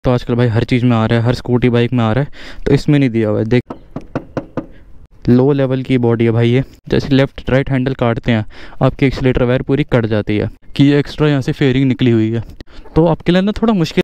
तो आजकल भाई हर चीज़ में आ रहा है, हर स्कूटी बाइक में आ रहा है, तो इसमें नहीं दिया हुआ है। देख लो लेवल की बॉडी है भाई ये। जैसे लेफ्ट राइट हैंडल काटते हैं आपकी एक्सीलेटर वायर पूरी कट जाती है कि ये एक्स्ट्रा यहाँ से फेयरिंग निकली हुई है, तो आपके लिए ना थोड़ा मुश्किल